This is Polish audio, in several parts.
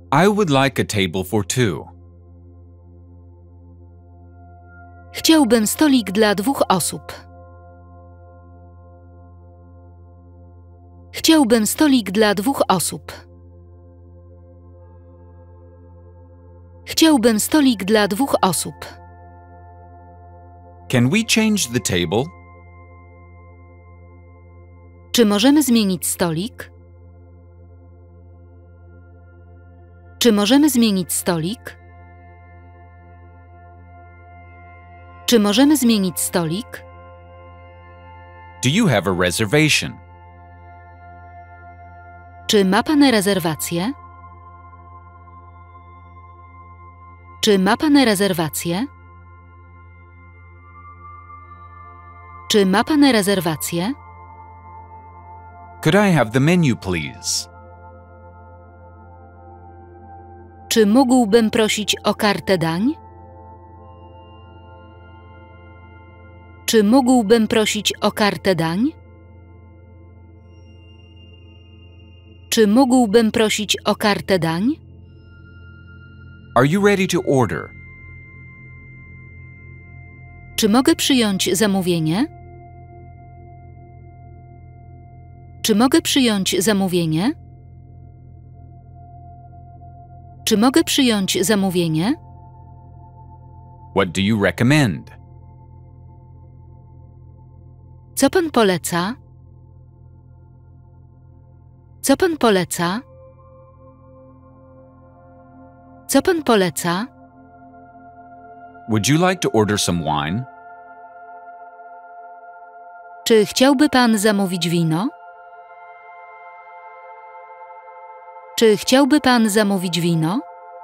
I would like a table for two. Chciałbym stolik dla 2 osób. Chciałbym stolik dla 2 osób. Chciałbym stolik dla 2 osób. Can we change the table? Czy możemy zmienić stolik? Czy możemy zmienić stolik? Czy możemy zmienić stolik? Do you have a reservation? Czy ma pan rezerwację? Czy ma pan rezerwację? Czy ma pan rezerwację? Could I have the menu, please? Czy mógłbym prosić o kartę dań? Czy mógłbym prosić o kartę dań? Czy mógłbym prosić o kartę dań? Are you ready to order? Czy mogę przyjąć zamówienie? Czy mogę przyjąć zamówienie? Czy mogę przyjąć zamówienie? What do you recommend? Co pan poleca? Co pan poleca? Co pan poleca? Would you like to order some wine? Czy chciałby pan zamówić wino? Czy chciałby pan zamówić wino?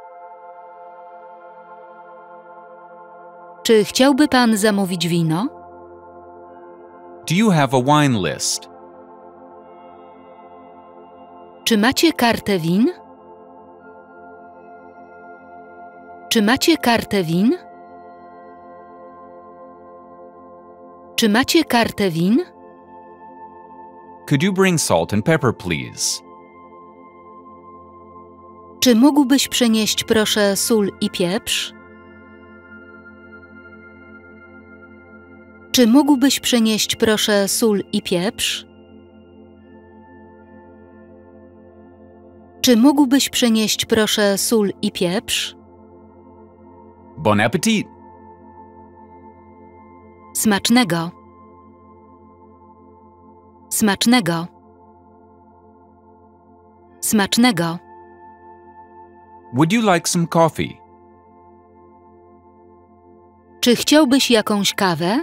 Czy chciałby pan zamówić wino? Do you have a wine list? Czy macie kartę win? Czy macie kartę win? Czy macie kartę win? Could you bring salt and pepper, please? Czy mógłbyś przynieść, proszę, sól i pieprz? Czy mógłbyś przynieść, proszę, sól i pieprz? Czy mógłbyś przynieść, proszę, sól i pieprz? Bon appetit! Smacznego! Smacznego! Smacznego! Would you like some coffee? Czy chciałbyś jakąś kawę?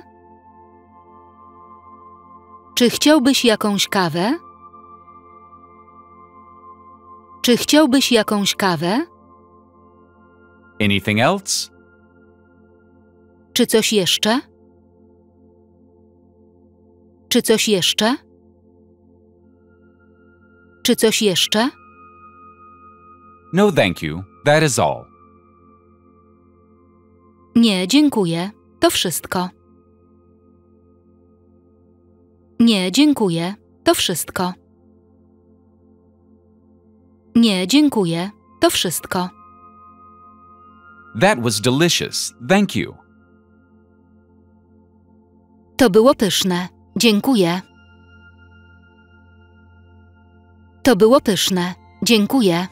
Czy chciałbyś jakąś kawę? Czy chciałbyś jakąś kawę? Anything else? Czy coś jeszcze? Czy coś jeszcze? Czy coś jeszcze? No, thank you. That is all. Nie, dziękuję. To wszystko. Nie, dziękuję. To wszystko. Nie, dziękuję. To wszystko. That was delicious. Thank you. To było pyszne. Dziękuję. To było pyszne. Dziękuję.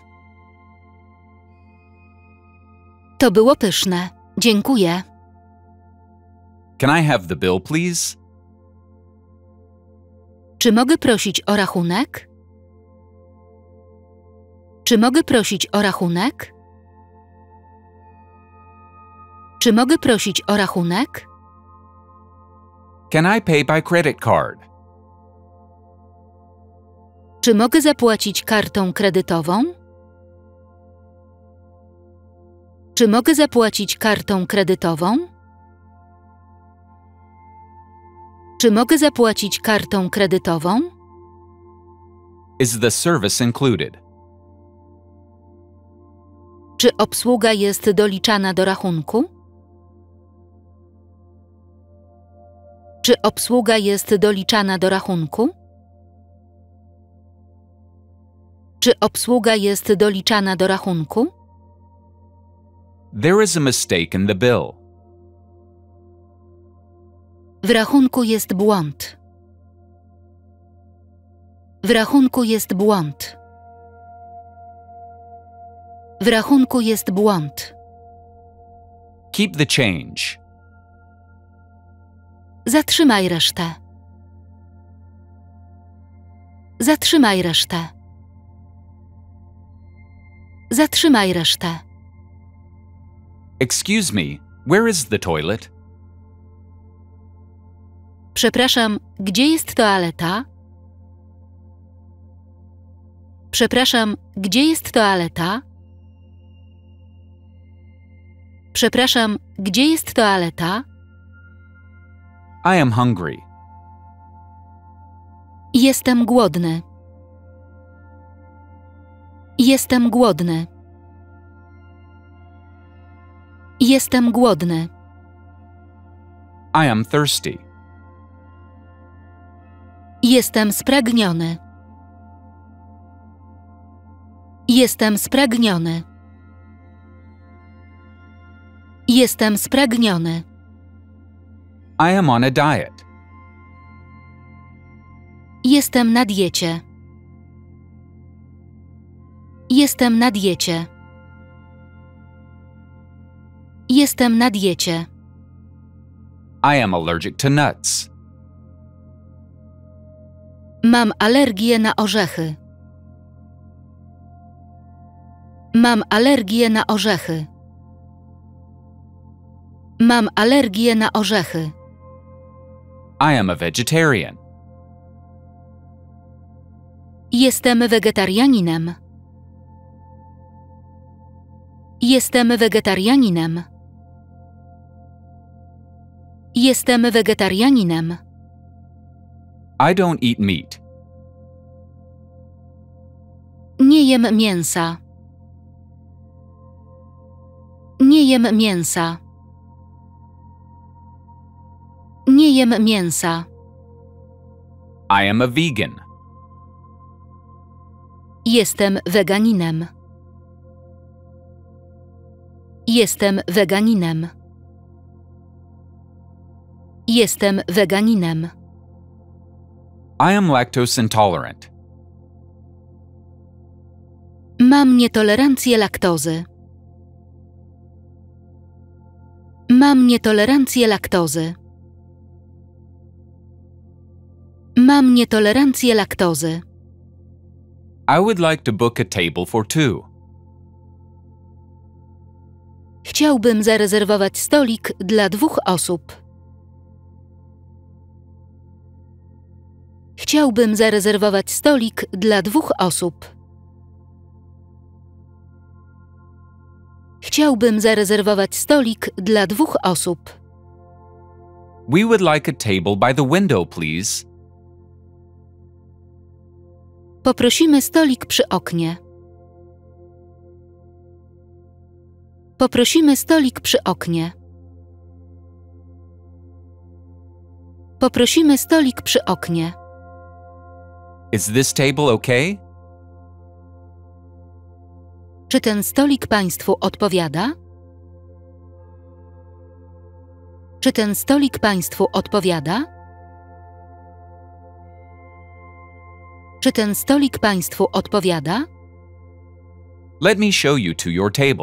To było pyszne. Dziękuję. Can I have the bill, please? Czy mogę prosić o rachunek? Czy mogę prosić o rachunek? Czy mogę prosić o rachunek? Can I pay by credit card? Czy mogę zapłacić kartą kredytową? Czy mogę zapłacić kartą kredytową? Czy mogę zapłacić kartą kredytową? Is the service included? Czy obsługa jest doliczana do rachunku? Czy obsługa jest doliczana do rachunku? Czy obsługa jest doliczana do rachunku? There is a mistake in the bill. W rachunku jest błąd. W rachunku jest błąd. W rachunku jest błąd. Keep the change. Zatrzymaj resztę. Zatrzymaj resztę. Zatrzymaj resztę. Excuse me, where is the toilet? Przepraszam, gdzie jest toaleta? Przepraszam, gdzie jest toaleta? Przepraszam, gdzie jest toaleta? I am hungry. Jestem głodny. Jestem głodny. Jestem głodny. I am thirsty. Jestem spragniony. Jestem spragniony. Jestem spragniony. I am on a diet. Jestem na diecie. Jestem na diecie. Jestem na diecie. I am allergic to nuts. Mam alergię na orzechy. Mam alergię na orzechy. Mam alergię na orzechy. I am a vegetarian. Jestem wegetarianinem. Jestem wegetarianinem. Jestem wegetarianinem. I don't eat meat. Nie jem mięsa. Nie jem mięsa. Nie jem mięsa. I am a vegan. Jestem weganinem. Jestem weganinem. Jestem weganinem. I am lactose intolerant. Mam nietolerancję laktozy. Mam nietolerancję laktozy. Mam nietolerancję laktozy. I would like to book a table for two. Chciałbym zarezerwować stolik dla 2 osób. Chciałbym zarezerwować stolik dla 2 osób. Chciałbym zarezerwować stolik dla 2 osób. We would like a table by the window, please. Poprosimy stolik przy oknie. Poprosimy stolik przy oknie. Poprosimy stolik przy oknie. Is this table okay? Czy ten stolik Państwu odpowiada? Czy ten stolik Państwu odpowiada? Czy ten stolik Państwu odpowiada? Let me show you to your table.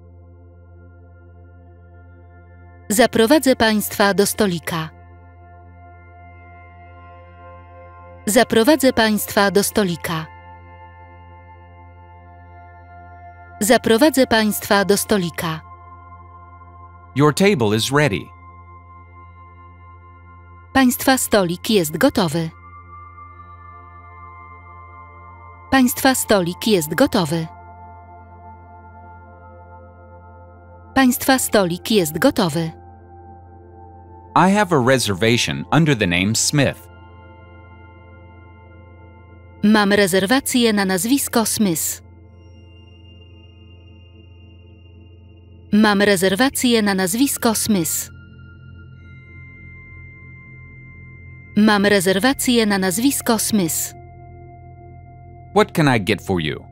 Zaprowadzę Państwa do stolika. Zaprowadzę Państwa do stolika. Zaprowadzę Państwa do stolika. Your table is ready. Państwa stolik jest gotowy. Państwa stolik jest gotowy. Państwa stolik jest gotowy. I have a reservation under the name Smith. Mam rezerwację na nazwisko Smith. Mam rezerwację na nazwisko Smith. Mam rezerwację na nazwisko Smith. What can I get for you?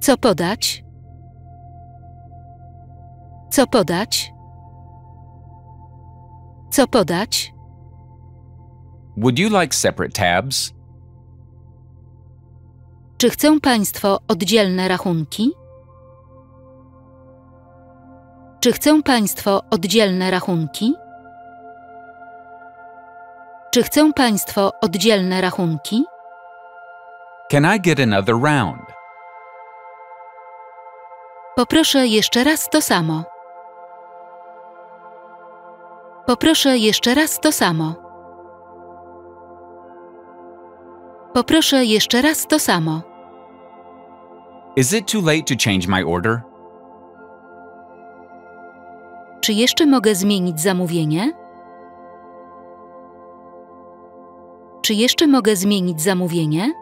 Co podać? Co podać? Co podać? Would you like separate tabs? Czy chcą Państwo oddzielne rachunki? Czy chcą Państwo oddzielne rachunki? Czy chcą Państwo oddzielne rachunki? Can I get another round? Poproszę jeszcze raz to samo. Poproszę jeszcze raz to samo. Poproszę jeszcze raz to samo. Is it too late to change my order? Czy jeszcze mogę zmienić zamówienie? Czy jeszcze mogę zmienić zamówienie?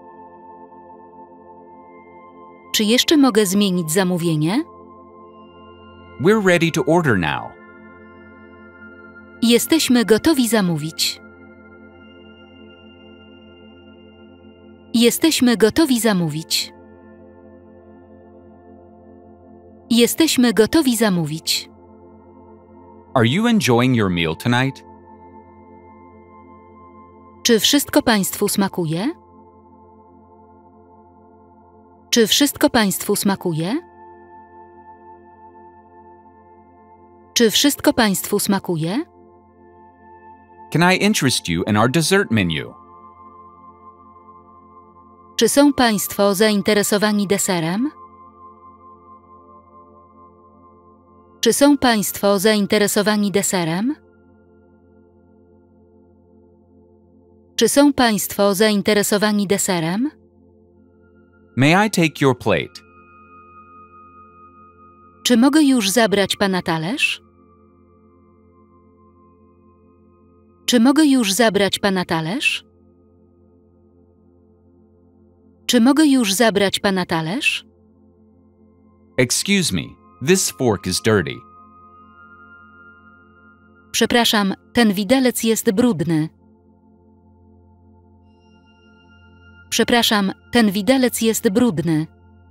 Czy jeszcze mogę zmienić zamówienie? We're ready to order now. Jesteśmy gotowi zamówić. Jesteśmy gotowi zamówić. Jesteśmy gotowi zamówić. Are you enjoying your meal tonight? Czy wszystko Państwu smakuje? Czy wszystko Państwu smakuje? Czy wszystko Państwu smakuje? Can I interest you in our dessert menu? Czy są Państwo zainteresowani deserem? Czy są Państwo zainteresowani deserem? Czy są Państwo zainteresowani deserem? May I take your plate? Czy mogę już zabrać Pana talerz? Czy mogę już zabrać Pana talerz? Czy mogę już zabrać Pana talerz? Excuse me, this fork is dirty. Przepraszam, ten widelec jest brudny. Przepraszam, ten widelec jest brudny.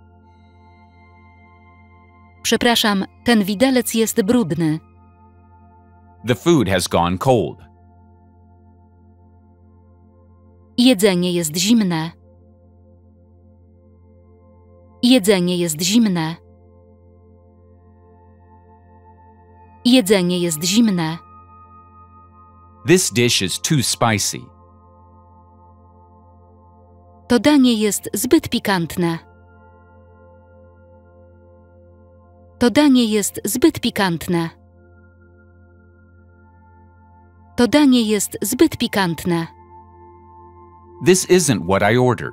Przepraszam, ten widelec jest brudny. The food has gone cold. Jedzenie jest zimne. Jedzenie jest zimne. Jedzenie jest zimne. This dish is too spicy. To danie jest zbyt pikantne. To danie jest zbyt pikantne. To danie jest zbyt pikantne. This isn't what I ordered.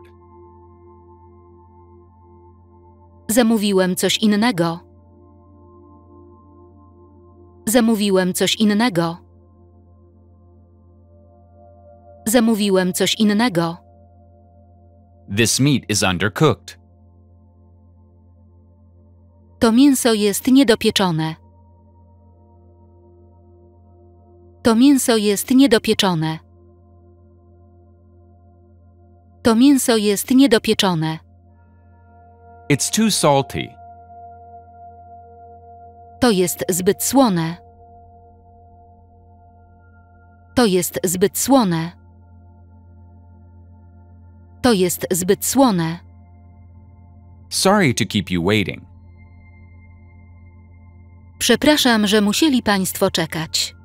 Zamówiłem coś innego. Zamówiłem coś innego. Zamówiłem coś innego. This meat is undercooked. To mięso jest niedopieczone. To mięso jest niedopieczone. To mięso jest niedopieczone. It's too salty. To jest zbyt słone. To jest zbyt słone. To jest zbyt słone. Sorry to keep you waiting. Przepraszam, że musieli Państwo czekać.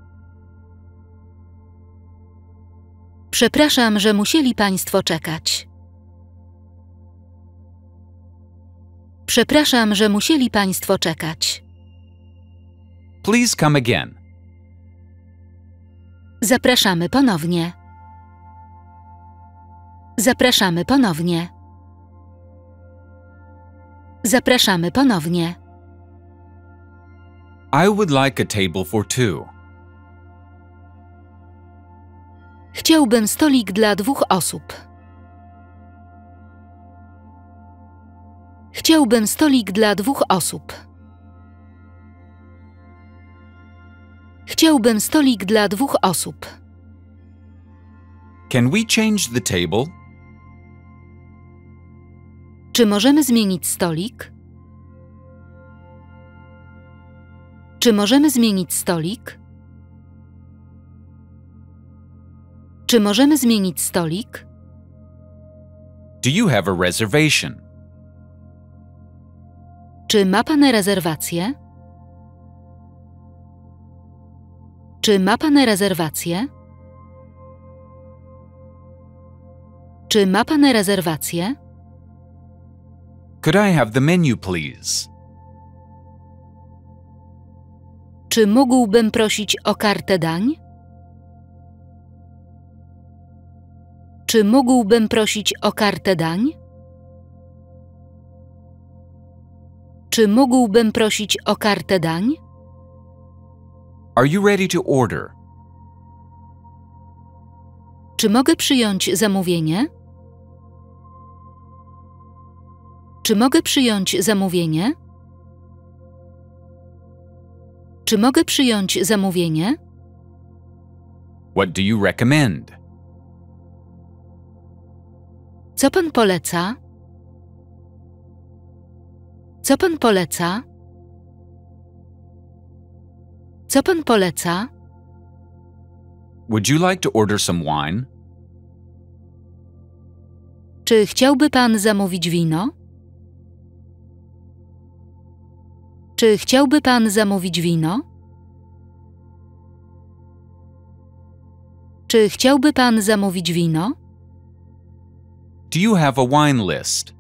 Przepraszam, że musieli Państwo czekać. Przepraszam, że musieli Państwo czekać. Please come again. Zapraszamy ponownie. Zapraszamy ponownie. Zapraszamy ponownie. I would like a table for two. Chciałbym stolik dla 2 osób. Chciałbym stolik dla 2 osób. Chciałbym stolik dla 2 osób. Can we change the table? Czy możemy zmienić stolik? Czy możemy zmienić stolik? Czy możemy zmienić stolik? Do you have a reservation? Czy ma pan rezerwację? Czy ma pan rezerwację? Czy ma pan rezerwację? Could I have the menu, please? Czy mógłbym prosić o kartę dań? Czy mógłbym prosić o kartę dań? Czy mógłbym prosić o kartę dań? Are you ready to order? Czy mogę przyjąć zamówienie? Czy mogę przyjąć zamówienie? Czy mogę przyjąć zamówienie? What do you recommend? Co pan poleca? Co pan poleca? Co pan poleca? Would you like to order some wine? Czy chciałby pan zamówić wino? Czy chciałby pan zamówić wino? Czy chciałby pan zamówić wino? Do you have a wine list?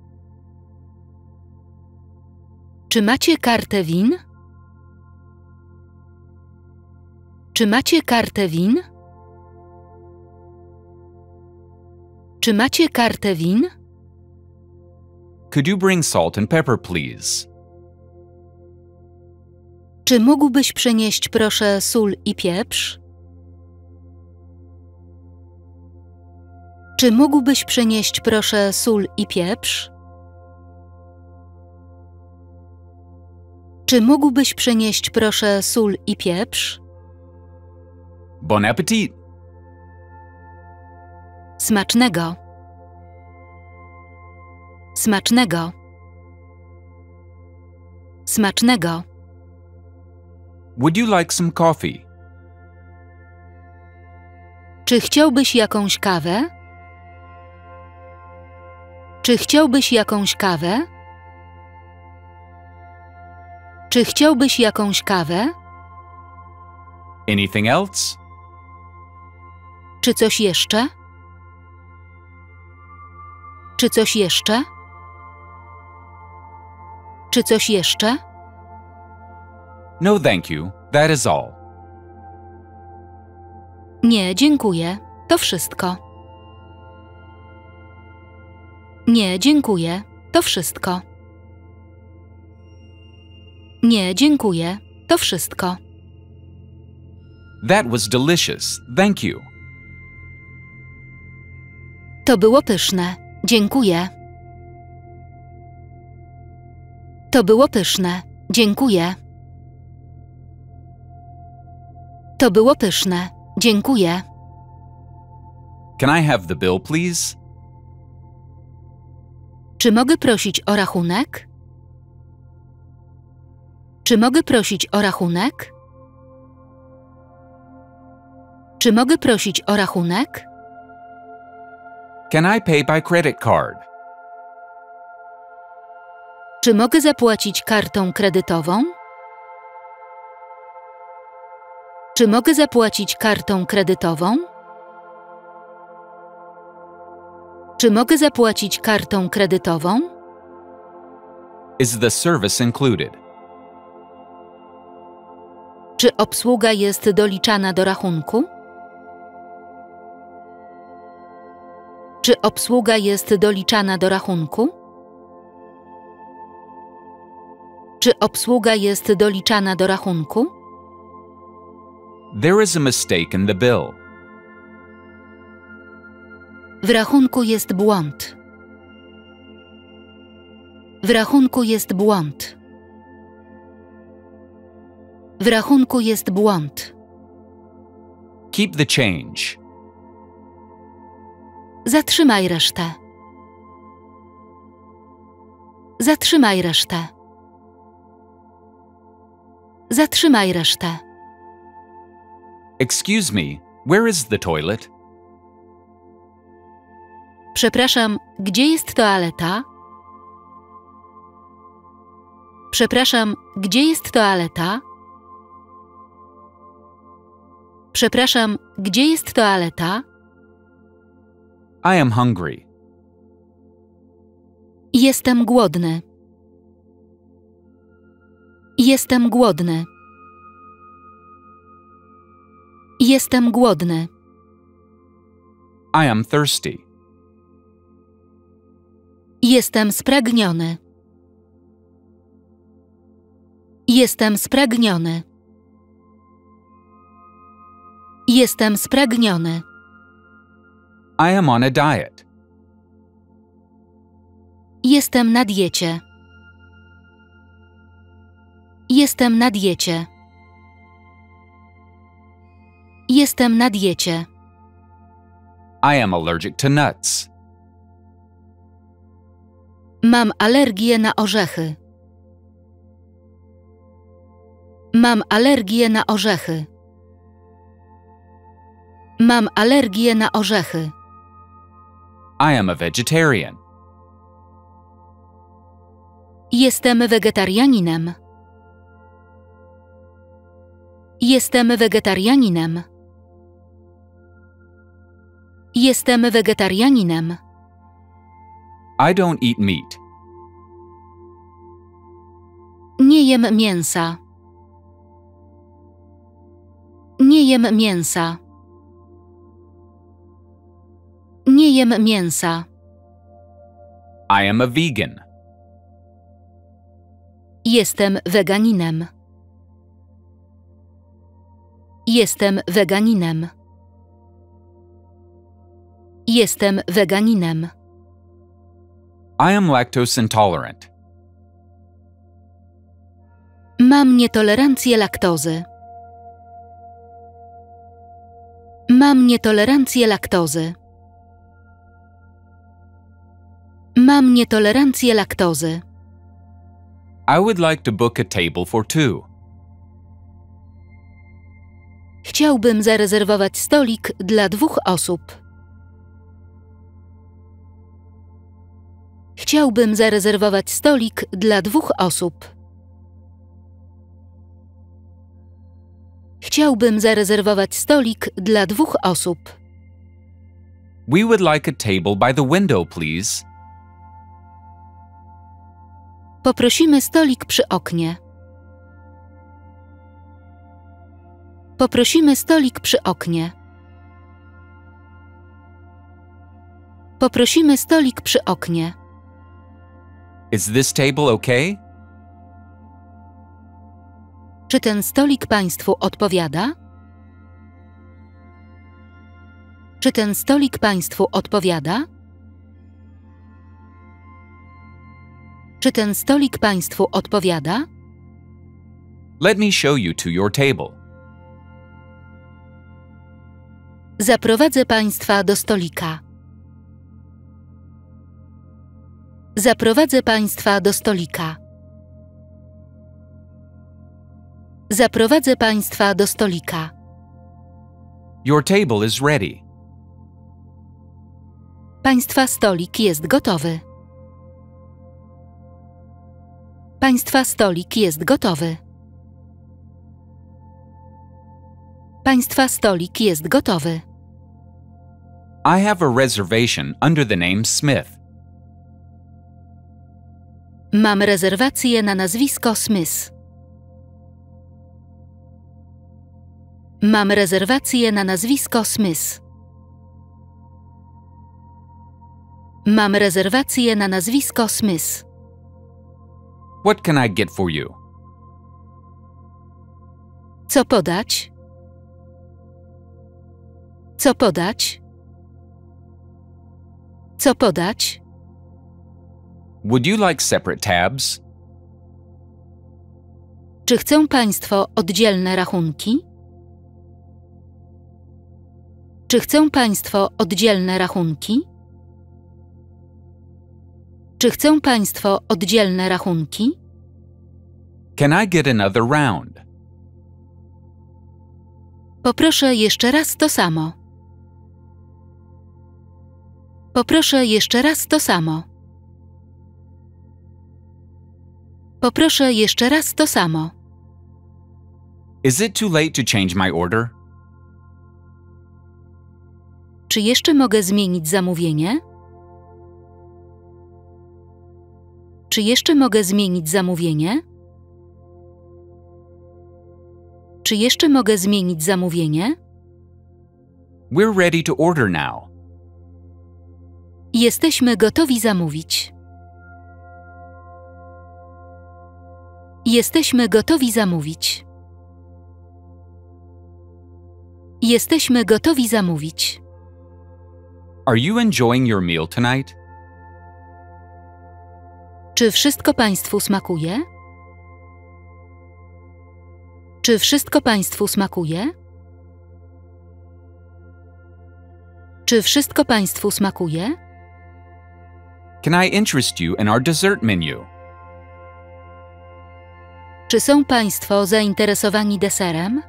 Czy macie kartę win? Czy macie kartę win? Czy macie kartę win? Could you bring salt and pepper, please? Czy mógłbyś przynieść proszę sól i pieprz? Czy mógłbyś przynieść proszę sól i pieprz? Czy mógłbyś przynieść proszę sól i pieprz? Bon appetit! Smacznego! Smacznego! Smacznego! Would you like some coffee? Czy chciałbyś jakąś kawę? Czy chciałbyś jakąś kawę? Czy chciałbyś jakąś kawę? Anything else? Czy coś jeszcze? Czy coś jeszcze? Czy coś jeszcze? No, thank you. That is all. Nie, dziękuję. To wszystko. Nie, dziękuję. To wszystko. Nie, dziękuję. To wszystko. That was delicious. Thank you. To było pyszne. Dziękuję. To było pyszne. Dziękuję. To było pyszne. Dziękuję. Can I have the bill, please? Czy mogę prosić o rachunek? Czy mogę prosić o rachunek? Czy mogę prosić o rachunek? Can I pay by credit card? Czy mogę zapłacić kartą kredytową? Czy mogę zapłacić kartą kredytową? Czy mogę zapłacić kartą kredytową? Is the service included? Czy obsługa jest doliczana do rachunku? Czy obsługa jest doliczana do rachunku? Czy obsługa jest doliczana do rachunku? There is a mistake in the bill. W rachunku jest błąd. W rachunku jest błąd. W rachunku jest błąd. Keep the change. Zatrzymaj resztę. Zatrzymaj resztę. Zatrzymaj resztę. Excuse me, where is the toilet? Przepraszam, gdzie jest toaleta? Przepraszam, gdzie jest toaleta? Przepraszam, gdzie jest toaleta? I am hungry. Jestem głodny. Jestem głodny. Jestem głodny. I am thirsty. Jestem spragniony. Jestem spragniony. Jestem spragniony. I am on a diet. Jestem na diecie. Jestem na diecie. Jestem na diecie. I am allergic to nuts. Mam alergię na orzechy. Mam alergię na orzechy. Mam alergię na orzechy. I am a vegetarian. Jestem wegetarianinem. Jestem wegetarianinem. Jestem wegetarianinem. I don't eat meat. Nie jem mięsa. Nie jem mięsa. Nie jem mięsa. I am a vegan. Jestem weganinem. Jestem weganinem. Jestem weganinem. I am lactose intolerant. Mam nietolerancję laktozy. Mam nietolerancję laktozy. Mam nietolerancję laktozy. I would like to book a table for two. Chciałbym zarezerwować stolik dla 2 osób. Chciałbym zarezerwować stolik dla 2 osób. Chciałbym zarezerwować stolik dla 2 osób. We would like a table by the window, please. Poprosimy stolik przy oknie. Poprosimy stolik przy oknie. Poprosimy stolik przy oknie. Is this table okay? Czy ten stolik Państwu odpowiada? Czy ten stolik Państwu odpowiada? Czy ten stolik Państwu odpowiada? Let me show you to your table. Zaprowadzę Państwa do stolika. Zaprowadzę Państwa do stolika. Zaprowadzę Państwa do stolika. Your table is ready. Państwa stolik jest gotowy. Państwa stolik jest gotowy. Państwa stolik jest gotowy. I have a reservation under the name Smith. Mam rezerwację na nazwisko Smith. Mam rezerwację na nazwisko Smith. Mam rezerwację na nazwisko Smith. What can I get for you? Co podać? Co podać? Co podać? Would you like separate tabs? Czy chcą Państwo oddzielne rachunki? Czy chcą Państwo oddzielne rachunki? Czy chcą Państwo oddzielne rachunki? Can I get another round? Poproszę jeszcze raz to samo. Poproszę jeszcze raz to samo. Poproszę jeszcze raz to samo. Is it too late to change my order? Czy jeszcze mogę zmienić zamówienie? Czy jeszcze mogę zmienić zamówienie? Czy jeszcze mogę zmienić zamówienie? We're ready to order now. Jesteśmy gotowi zamówić. Jesteśmy gotowi zamówić. Jesteśmy gotowi zamówić. Are you enjoying your meal tonight? Czy wszystko Państwu smakuje? Czy wszystko Państwu smakuje? Czy wszystko Państwu smakuje? Can I interest you in our dessert menu? Czy są Państwo zainteresowani deserem?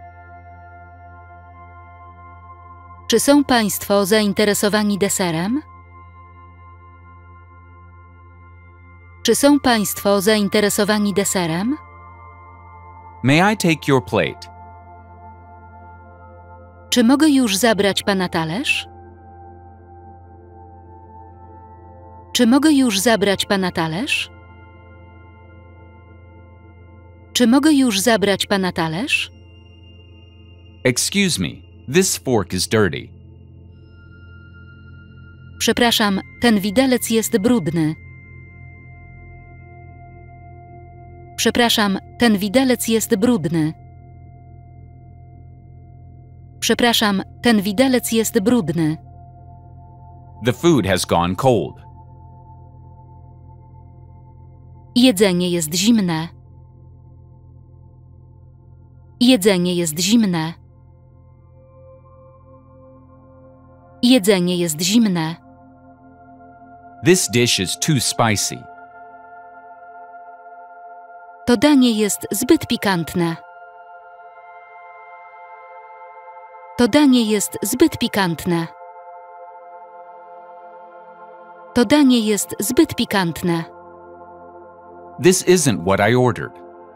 Czy są Państwo zainteresowani deserem? Czy są Państwo zainteresowani deserem? May I take your plate? Czy mogę już zabrać Pana talerz? Czy mogę już zabrać Pana talerz? Czy mogę już zabrać Pana talerz? Excuse me, this fork is dirty. Przepraszam, ten widelec jest brudny. Przepraszam, ten widelec jest brudny. Przepraszam, ten widelec jest brudny. The food has gone cold. Jedzenie jest zimne. Jedzenie jest zimne. Jedzenie jest zimne. This dish is too spicy. To danie jest zbyt pikantne. To danie jest zbyt pikantne. To danie jest zbyt pikantne. This isn't what I ordered.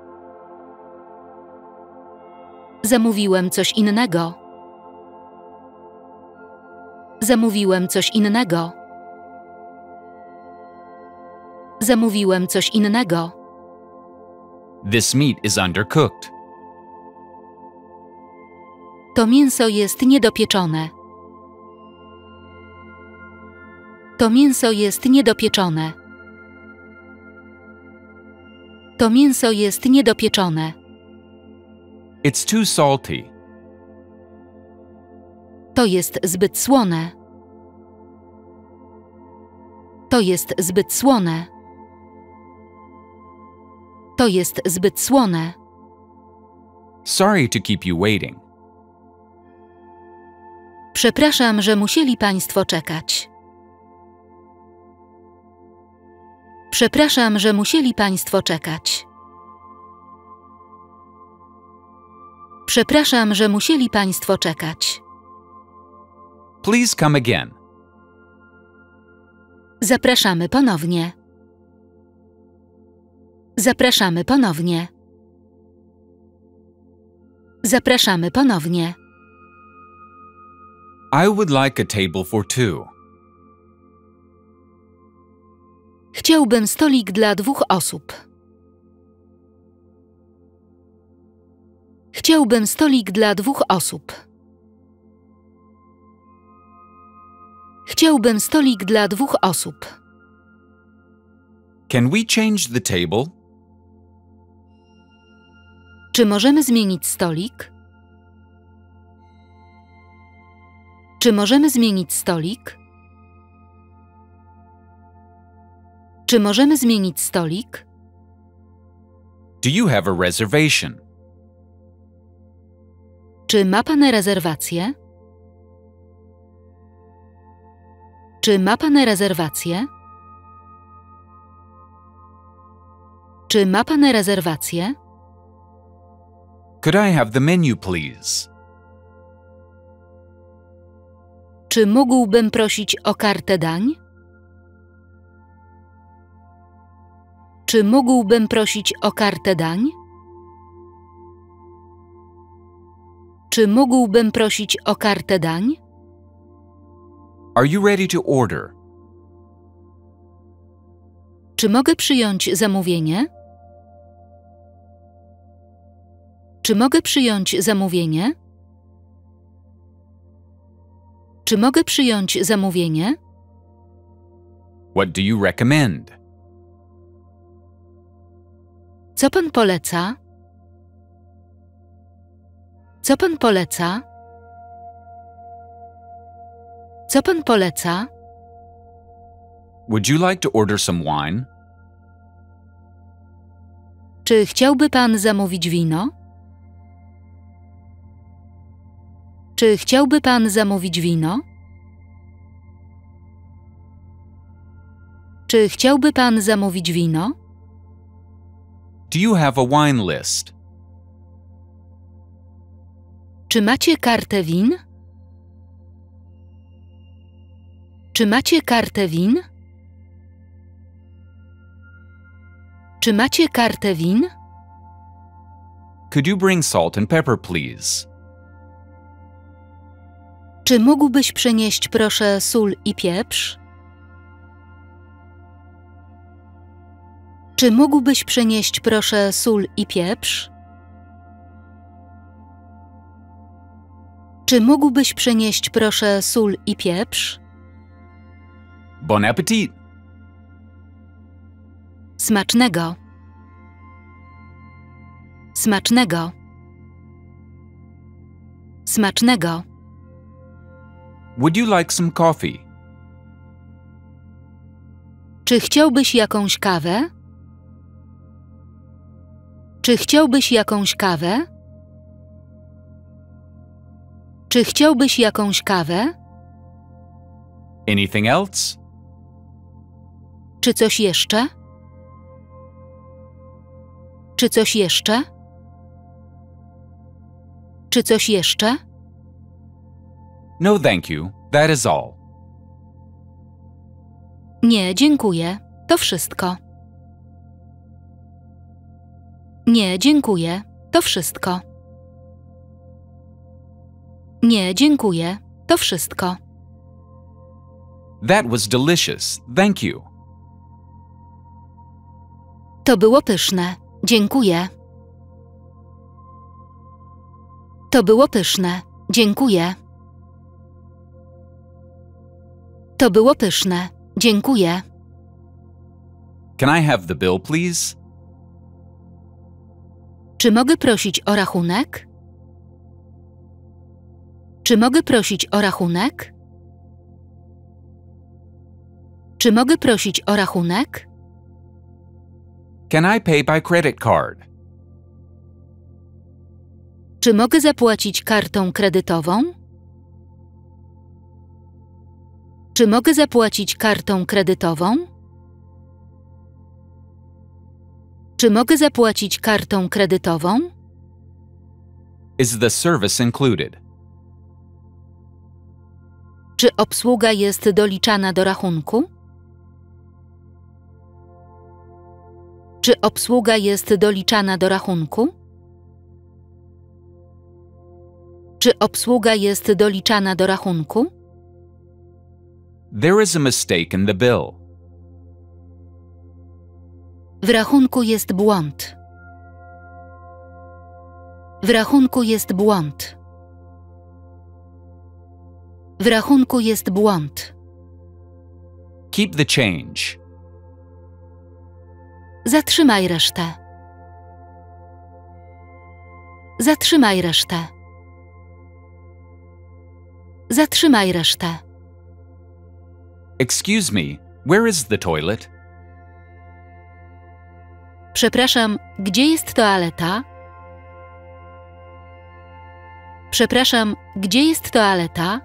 Zamówiłem coś innego. Zamówiłem coś innego. Zamówiłem coś innego. This meat is undercooked. To mięso jest niedopieczone. To mięso jest niedopieczone. To mięso jest niedopieczone. It's too salty. To jest zbyt słone. To jest zbyt słone. To jest zbyt słone. Sorry to keep you waiting. Przepraszam, że musieli Państwo czekać. Przepraszam, że musieli Państwo czekać. Przepraszam, że musieli Państwo czekać. Please come again. Zapraszamy ponownie. Zapraszamy ponownie. Zapraszamy ponownie. I would like a table for two. Chciałbym stolik dla 2 osób. Chciałbym stolik dla 2 osób. Chciałbym stolik dla 2 osób. Can we change the table? Czy możemy zmienić stolik? Czy możemy zmienić stolik? Czy możemy zmienić stolik? Do you have a reservation? Czy ma Pan rezerwację? Czy ma Pan rezerwację? Czy ma pan rezerwację? Could I have the menu, please? Czy mógłbym prosić o kartę dań? Czy mógłbym prosić o kartę dań? Czy mógłbym prosić o kartę dań? Are you ready to order? Czy mogę przyjąć zamówienie? Czy mogę przyjąć zamówienie? Czy mogę przyjąć zamówienie? What do you recommend? Co pan poleca? Co pan poleca? Co pan poleca? Would you like to order some wine? Czy chciałby pan zamówić wino? Czy chciałby pan zamówić wino? Czy chciałby pan zamówić wino? Do you have a wine list? Czy macie kartę win? Czy macie kartę win? Czy macie kartę win? Could you bring salt and pepper, please? Czy mógłbyś przynieść proszę sól i pieprz? Czy mógłbyś przynieść proszę sól i pieprz? Czy mógłbyś przynieść proszę sól i pieprz? Bon appetit! Smacznego! Smacznego! Smacznego! Would you like some coffee? Czy chciałbyś jakąś kawę? Czy chciałbyś jakąś kawę? Czy chciałbyś jakąś kawę? Anything else? Czy coś jeszcze? Czy coś jeszcze? Czy coś jeszcze? No, thank you. That is all. Nie, dziękuję. To wszystko. Nie, dziękuję. To wszystko. Nie, dziękuję. To wszystko. That was delicious. Thank you. To było pyszne. Dziękuję. To było pyszne. Dziękuję. To było pyszne. Dziękuję. Can I have the bill, please? Czy mogę prosić o rachunek? Czy mogę prosić o rachunek? Czy mogę prosić o rachunek? Can I pay by credit card? Czy mogę zapłacić kartą kredytową? Czy mogę zapłacić kartą kredytową? Czy mogę zapłacić kartą kredytową? Is the service included? Czy obsługa jest doliczana do rachunku? Czy obsługa jest doliczana do rachunku? Czy obsługa jest doliczana do rachunku? There is a mistake in the bill. W rachunku jest błąd. W rachunku jest błąd. W rachunku jest błąd. Keep the change. Zatrzymaj resztę. Zatrzymaj resztę. Zatrzymaj resztę. Excuse me, where is the toilet? Przepraszam, gdzie jest toaleta? Przepraszam, gdzie jest toaleta?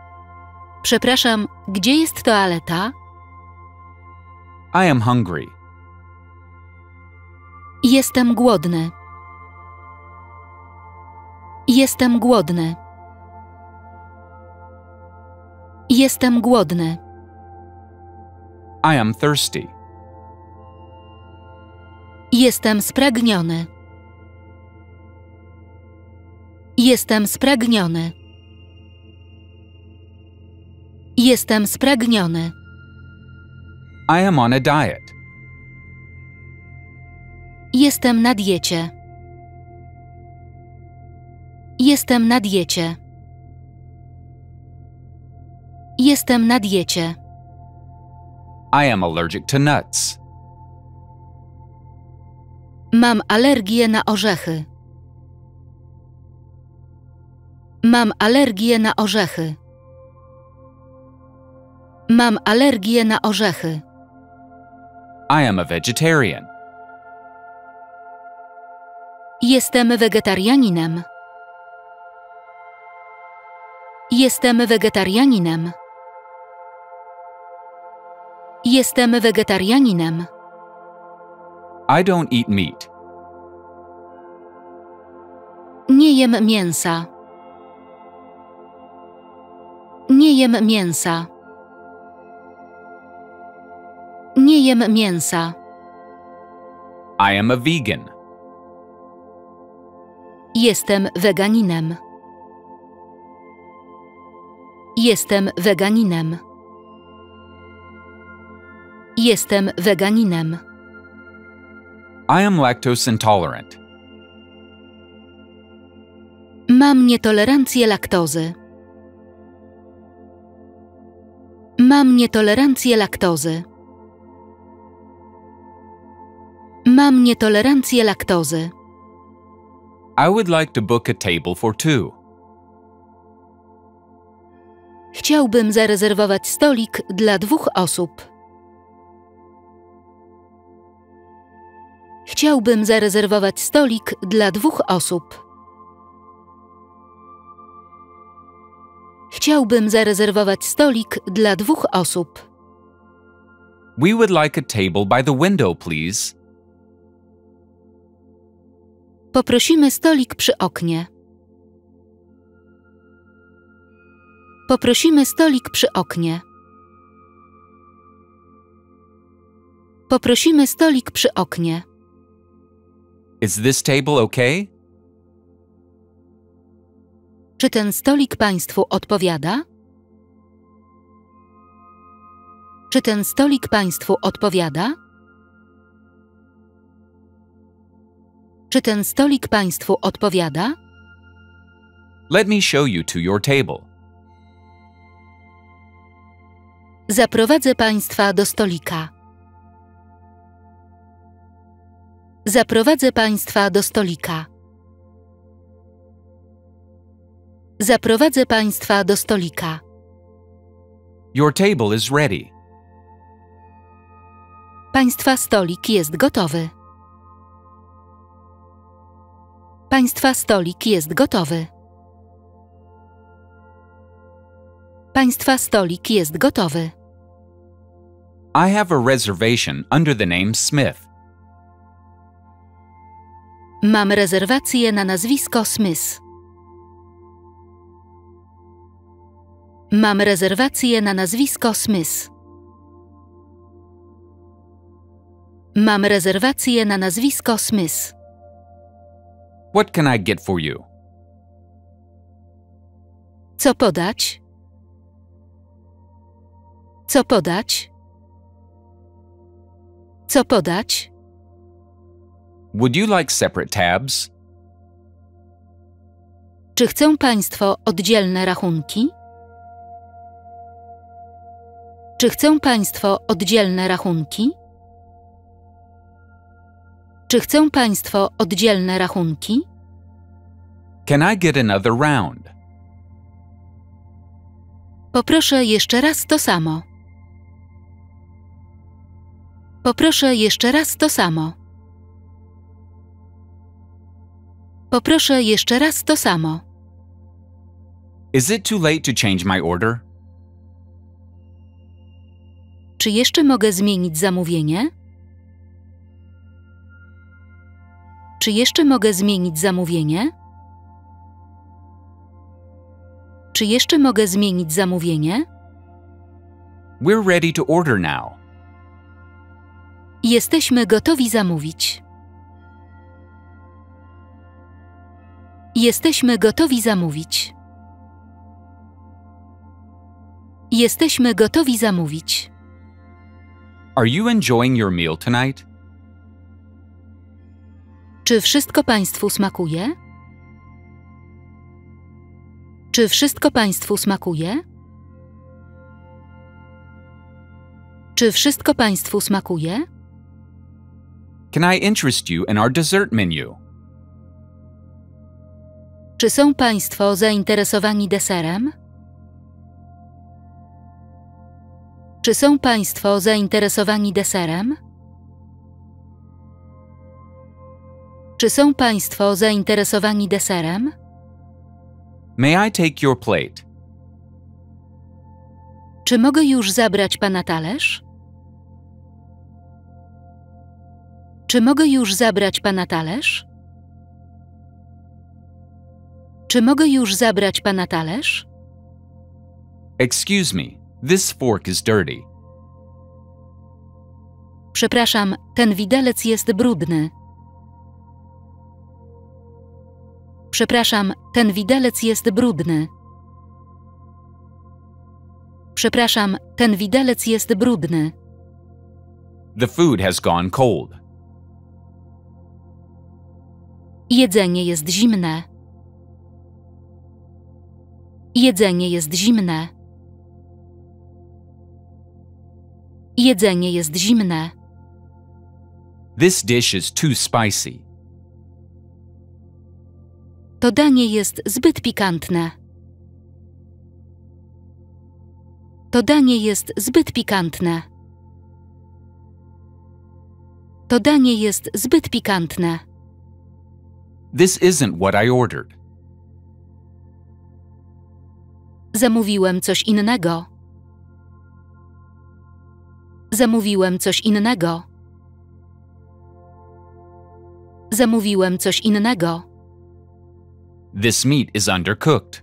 Przepraszam, gdzie jest toaleta? I am hungry. Jestem głodny. Jestem głodny. Jestem głodny. I am thirsty. Jestem spragniony. Jestem spragniony. Jestem spragniony. I am on a diet. Jestem na diecie. Jestem na diecie. Jestem na diecie. I am allergic to nuts. Mam alergię na orzechy. Mam alergię na orzechy. Mam alergię na orzechy. I am a vegetarian. Jestem wegetarianinem. Jestem wegetarianinem. Jestem wegetarianinem. I don't eat meat. Nie jem mięsa. Nie jem mięsa. Nie jem mięsa. I am a vegan. Jestem weganinem. Jestem weganinem. Jestem weganinem. I am lactose intolerant. Mam nietolerancję laktozy. Mam nietolerancję laktozy. Mam nietolerancję laktozy. I would like to book a table for two. Chciałbym zarezerwować stolik dla 2 osób. Chciałbym zarezerwować stolik dla 2 osób. Chciałbym zarezerwować stolik dla 2 osób. We would like a table by the window, please. Poprosimy stolik przy oknie. Poprosimy stolik przy oknie. Poprosimy stolik przy oknie. Is this table okay? Czy ten stolik Państwu odpowiada? Czy ten stolik Państwu odpowiada? Czy ten stolik Państwu odpowiada? Let me show you to your table. Zaprowadzę Państwa do stolika. Zaprowadzę Państwa do stolika. Zaprowadzę Państwa do stolika. Your table is ready. Państwa stolik jest gotowy. Państwa stolik jest gotowy. Państwa stolik jest gotowy. I have a reservation under the name Smith. Mam rezerwację na nazwisko Smith. Mam rezerwację na nazwisko Smith. Mam rezerwację na nazwisko Smith. What can I get for you? Co podać? Co podać? Co podać? Would you like separate tabs? Czy chcą Państwo oddzielne rachunki? Czy chcą Państwo oddzielne rachunki? Czy chcą Państwo oddzielne rachunki? Can I get another round? Poproszę jeszcze raz to samo. Poproszę jeszcze raz to samo. Poproszę jeszcze raz to samo. Is it too late to change my order? Czy jeszcze mogę zmienić zamówienie? Czy jeszcze mogę zmienić zamówienie? Czy jeszcze mogę zmienić zamówienie? We're ready to order now. Jesteśmy gotowi zamówić. Jesteśmy gotowi zamówić. Jesteśmy gotowi zamówić. Are you enjoying your meal tonight? Czy wszystko Państwu smakuje? Czy wszystko Państwu smakuje? Czy wszystko Państwu smakuje? Can I interest you in our dessert menu? Czy są Państwo zainteresowani deserem? Czy są Państwo zainteresowani deserem? Czy są Państwo zainteresowani deserem? May I take your plate? Czy mogę już zabrać Pana talerz? Czy mogę już zabrać Pana talerz? Czy mogę już zabrać Pana talerz? Excuse me, this fork is dirty. Przepraszam, ten widelec jest brudny. Przepraszam, ten widelec jest brudny. Przepraszam, ten widelec jest brudny. The food has gone cold. Jedzenie jest zimne. Jedzenie jest zimne. Jedzenie jest zimne. This dish is too spicy. To danie jest zbyt pikantne. To danie jest zbyt pikantne. To danie jest zbyt pikantne. This isn't what I ordered. Zamówiłem coś innego. Zamówiłem coś innego. Zamówiłem coś innego. This meat is undercooked.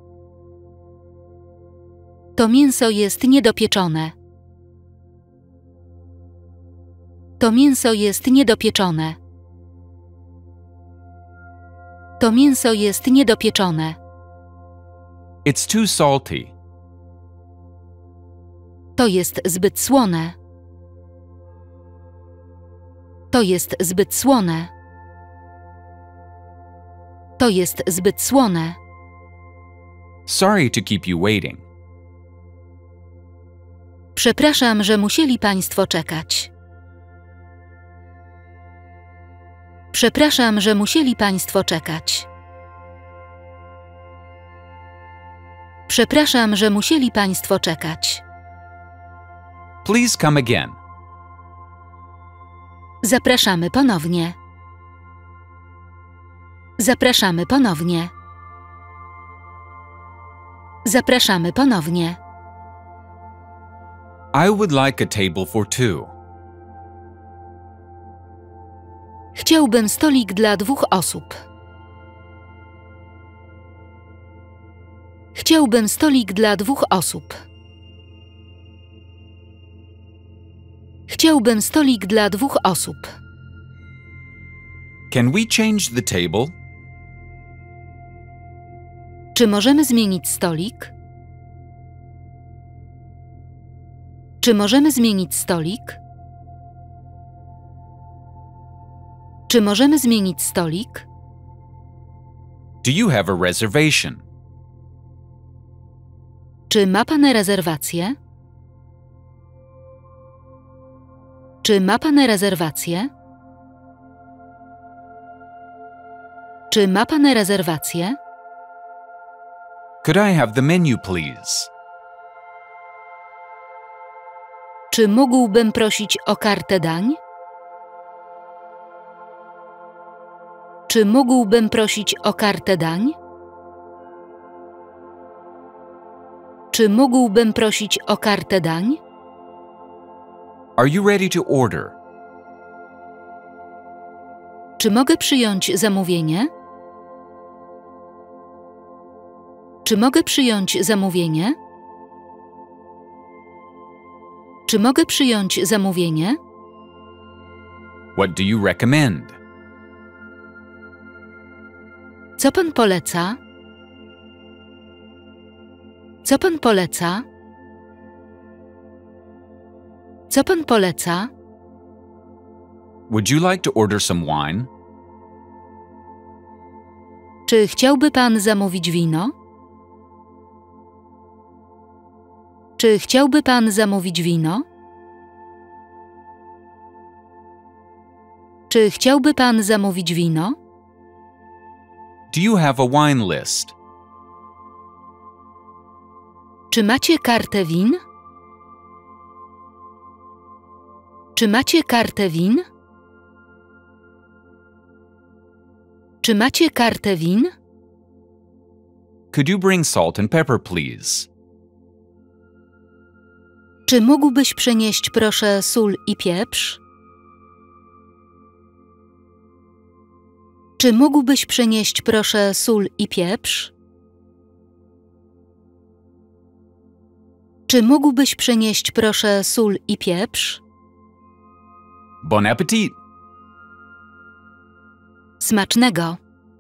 To mięso jest niedopieczone. To mięso jest niedopieczone. To mięso jest niedopieczone. It's too salty. To jest zbyt słone. To jest zbyt słone. To jest zbyt słone. Sorry to keep you waiting. Przepraszam, że musieli Państwo czekać. Przepraszam, że musieli Państwo czekać. Przepraszam, że musieli Państwo czekać. Please come again. Zapraszamy ponownie. Zapraszamy ponownie. Zapraszamy ponownie. I would like a table for two. Chciałbym stolik dla 2 osób. Chciałbym stolik dla 2 osób. Chciałbym stolik dla 2 osób. Can we change the table? Czy możemy zmienić stolik? Czy możemy zmienić stolik? Czy możemy zmienić stolik? Do you have a reservation? Czy ma Pan rezerwację? Czy ma Pan rezerwację? Czy ma Pan rezerwację? Could I have the menu, please? Czy mógłbym prosić o kartę dań? Czy mógłbym prosić o kartę dań? Czy mógłbym prosić o kartę dań? Are you ready to order? Czy mogę przyjąć zamówienie? Czy mogę przyjąć zamówienie? Czy mogę przyjąć zamówienie? What do you recommend? Co pan poleca? Co pan poleca? Co pan poleca? Would you like to order some wine? Czy chciałby pan zamówić wino? Czy chciałby pan zamówić wino? Czy chciałby pan zamówić wino? Do you have a wine list? Czy macie kartę win? Czy macie kartę win? Czy macie kartę win? Could you bring salt and pepper, please? Czy mógłbyś przynieść proszę sól i pieprz? Czy mógłbyś przynieść proszę sól i pieprz? Czy mógłbyś przynieść proszę sól i pieprz? Bon appetit! Smacznego!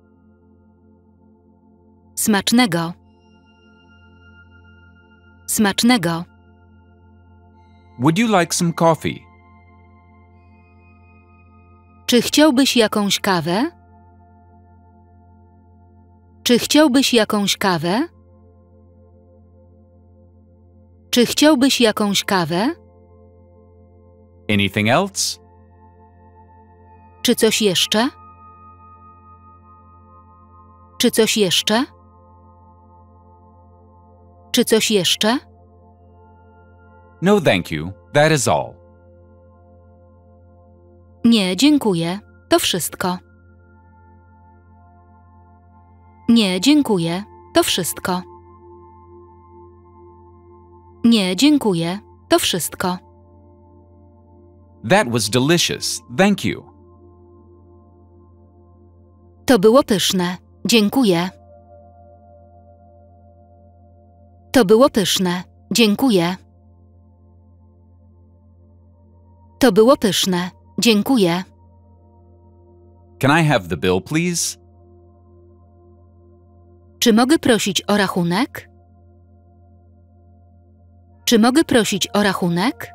Smacznego! Smacznego! Would you like some coffee? Czy chciałbyś jakąś kawę? Czy chciałbyś jakąś kawę? Czy chciałbyś jakąś kawę? Anything else? Czy coś jeszcze? Czy coś jeszcze? Czy coś jeszcze? No, thank you. That is all. Nie, dziękuję. To wszystko. Nie, dziękuję. To wszystko. Nie, dziękuję. To wszystko. That was delicious. Thank you. To było pyszne. Dziękuję. To było pyszne. Dziękuję. To było pyszne. Dziękuję. Can I have the bill, please? Czy mogę prosić o rachunek? Czy mogę prosić o rachunek?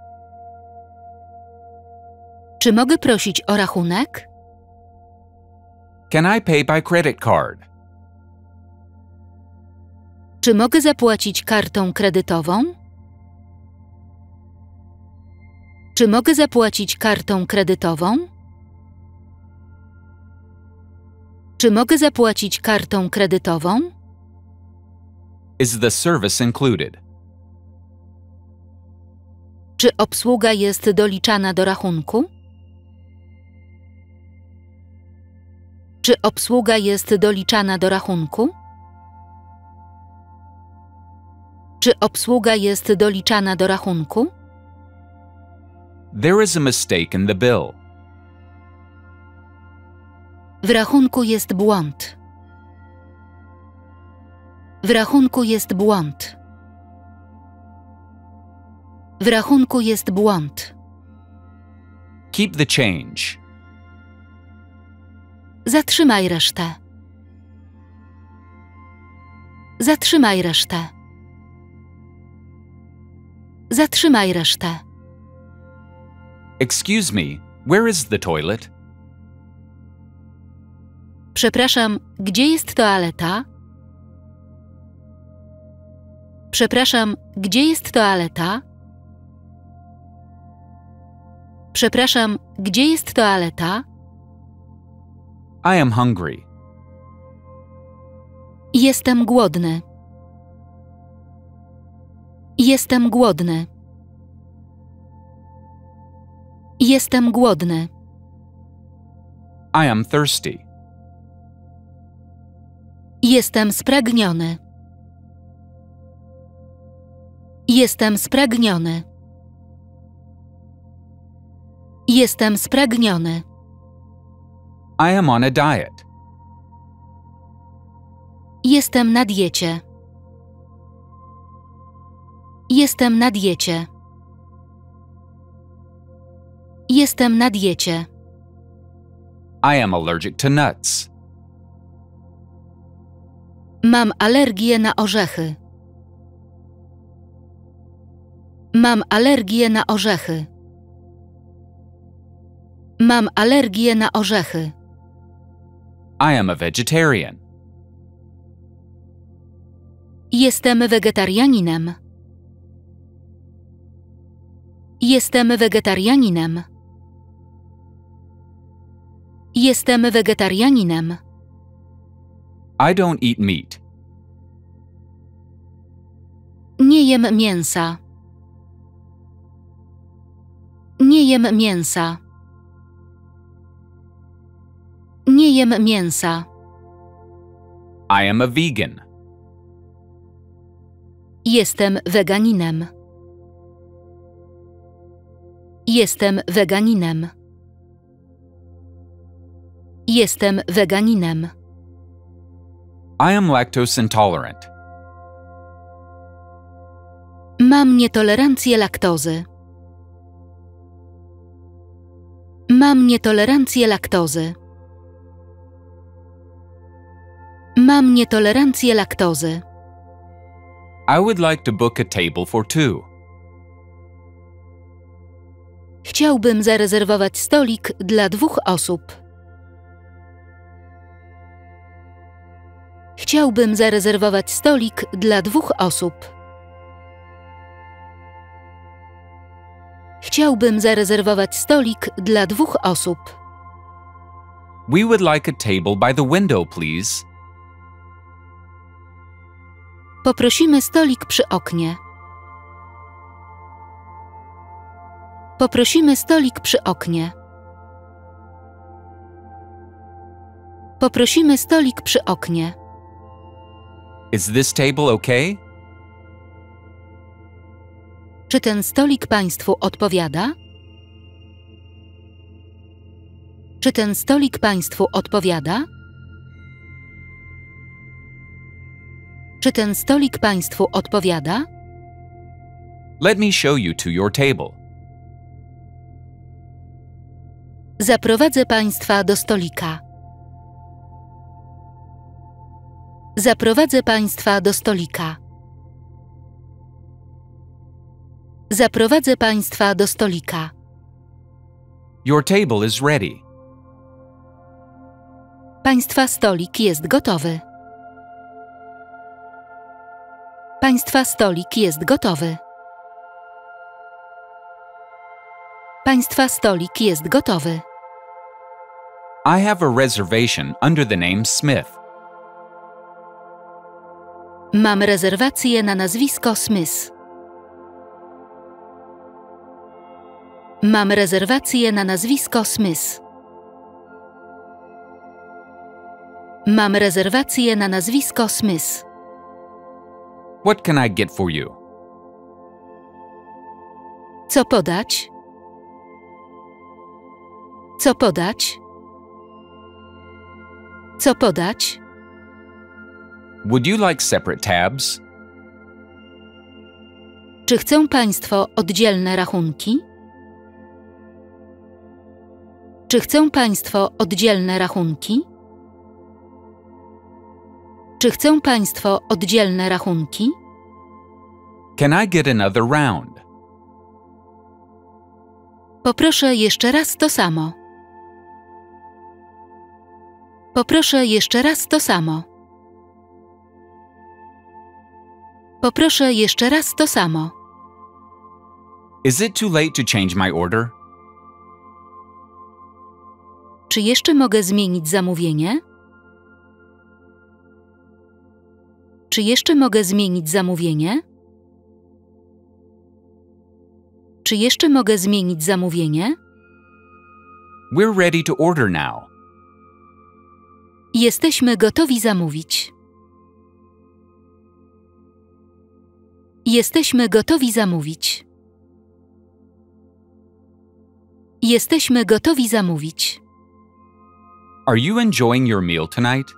Czy mogę prosić o rachunek? Can I pay by credit card? Czy mogę zapłacić kartą kredytową? Czy mogę zapłacić kartą kredytową? Czy mogę zapłacić kartą kredytową? Is the service included? Czy obsługa jest doliczana do rachunku? Czy obsługa jest doliczana do rachunku? Czy obsługa jest doliczana do rachunku? There is a mistake in the bill. W rachunku jest błąd. W rachunku jest błąd. W rachunku jest błąd. Keep the change. Zatrzymaj resztę. Zatrzymaj resztę. Zatrzymaj resztę. Excuse me, where is the toilet? Przepraszam, gdzie jest toaleta? Przepraszam, gdzie jest toaleta? Przepraszam, gdzie jest toaleta? I am hungry. Jestem głodny. Jestem głodny. Jestem głodny. I am thirsty. Jestem spragniony. Jestem spragniony. Jestem spragniony. I am on a diet. Jestem na diecie. Jestem na diecie. Jestem na diecie. I am allergic to nuts. Mam alergię na orzechy. Mam alergię na orzechy. Mam alergię na orzechy. I am a vegetarian. Jestem wegetarianinem. Jestem wegetarianinem. Jestem wegetarianinem. I don't eat meat. Nie jem mięsa. Nie jem mięsa. Nie jem mięsa. I am a vegan. Jestem weganinem. Jestem weganinem. Jestem weganinem. I am lactose intolerant. Mam nietolerancję laktozy. Mam nietolerancję laktozy. Mam nietolerancję laktozy. I would like to book a table for two. Chciałbym zarezerwować stolik dla 2 osób. Chciałbym zarezerwować stolik dla 2 osób. Chciałbym zarezerwować stolik dla 2 osób. We would like a table by the window, please. Poprosimy stolik przy oknie. Poprosimy stolik przy oknie. Poprosimy stolik przy oknie. Is this table okay? Czy ten stolik Państwu odpowiada? Czy ten stolik Państwu odpowiada? Czy ten stolik Państwu odpowiada? Let me show you to your table. Zaprowadzę Państwa do stolika. Zaprowadzę Państwa do stolika. Zaprowadzę Państwa do stolika. Your table is ready. Państwa stolik jest gotowy. Państwa stolik jest gotowy. Państwa stolik jest gotowy. I have a reservation under the name Smith. Mam rezerwację na nazwisko Smith. Mam rezerwację na nazwisko Smith. Mam rezerwację na nazwisko Smith. What can I get for you? Co podać? Co podać? Co podać? Would you like separate tabs? Czy chcą Państwo oddzielne rachunki? Czy chcą Państwo oddzielne rachunki? Czy chcą Państwo oddzielne rachunki? Can I get another round? Poproszę jeszcze raz to samo. Poproszę jeszcze raz to samo. Poproszę jeszcze raz to samo. Is it too late to change my order? Czy jeszcze mogę zmienić zamówienie? Czy jeszcze mogę zmienić zamówienie? Czy jeszcze mogę zmienić zamówienie? We're ready to order now. Jesteśmy gotowi zamówić. Jesteśmy gotowi zamówić. Jesteśmy gotowi zamówić. Are you enjoying your meal tonight?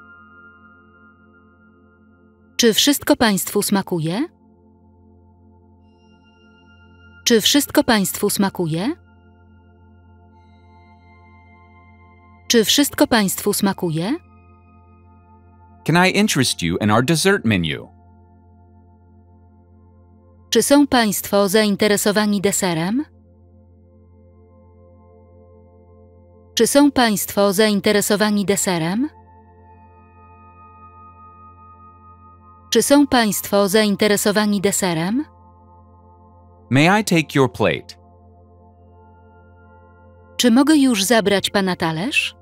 Czy wszystko Państwu smakuje? Czy wszystko Państwu smakuje? Czy wszystko Państwu smakuje? Can I interest you in our dessert menu? Czy są Państwo zainteresowani deserem? Czy są Państwo zainteresowani deserem? Czy są Państwo zainteresowani deserem? May I take your plate? Czy mogę już zabrać Pana talerz?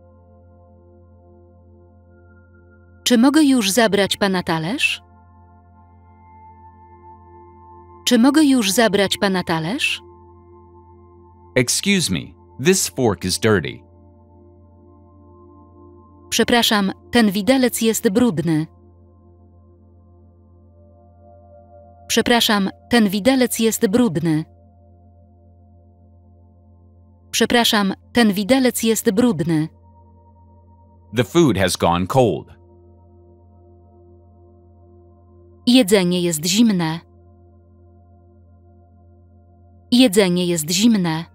Czy mogę już zabrać Pana talerz? Czy mogę już zabrać Pana talerz? Excuse me, this fork is dirty. Przepraszam, ten widelec jest brudny. Przepraszam, ten widelec jest brudny. Przepraszam, ten widelec jest brudny. The food has gone cold. Jedzenie jest zimne. Jedzenie jest zimne.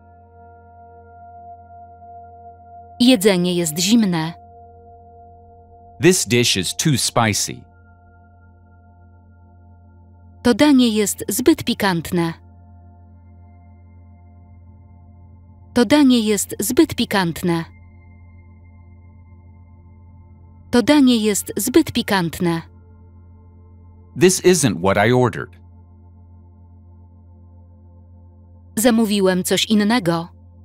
Jedzenie jest zimne. This dish is too spicy. To danie jest zbyt pikantne. To danie jest zbyt pikantne. To danie jest zbyt pikantne. This isn't what I ordered. Zamówiłem coś innego.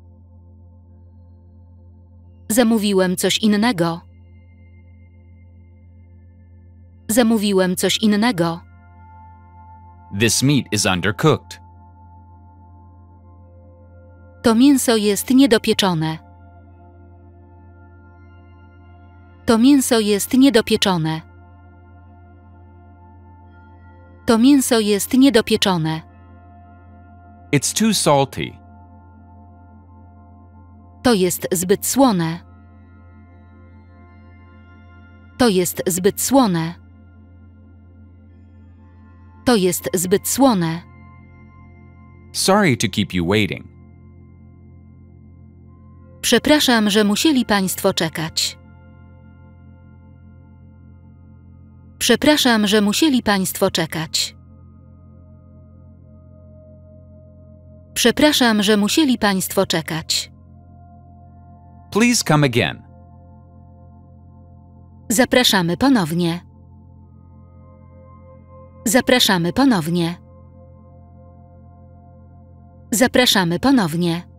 Zamówiłem coś innego. Zamówiłem coś innego. This meat is undercooked. To mięso jest niedopieczone. To mięso jest niedopieczone. To mięso jest niedopieczone. It's too salty. To jest zbyt słone. To jest zbyt słone. To jest zbyt słone. Sorry to keep you waiting. Przepraszam, że musieli Państwo czekać. Przepraszam, że musieli Państwo czekać. Przepraszam, że musieli Państwo czekać. Please come again. Zapraszamy ponownie. Zapraszamy ponownie. Zapraszamy ponownie.